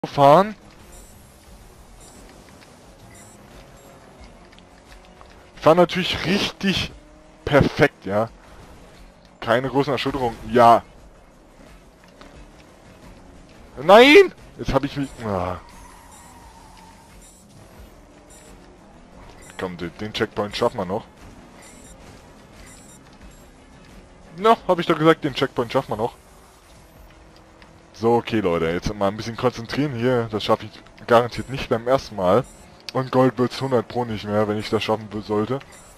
fahren. Ich fahre natürlich richtig perfekt, ja. Keine großen Erschütterungen. Ja. Nein! Jetzt habe ich mich... Ah. Komm, den Checkpoint schaffen wir noch. Na, habe ich doch gesagt, den Checkpoint schaffen wir noch. So, okay, Leute, jetzt mal ein bisschen konzentrieren hier. Das schaffe ich garantiert nicht beim ersten Mal. Und Gold wird's 100 Pro nicht mehr, wenn ich das schaffen sollte.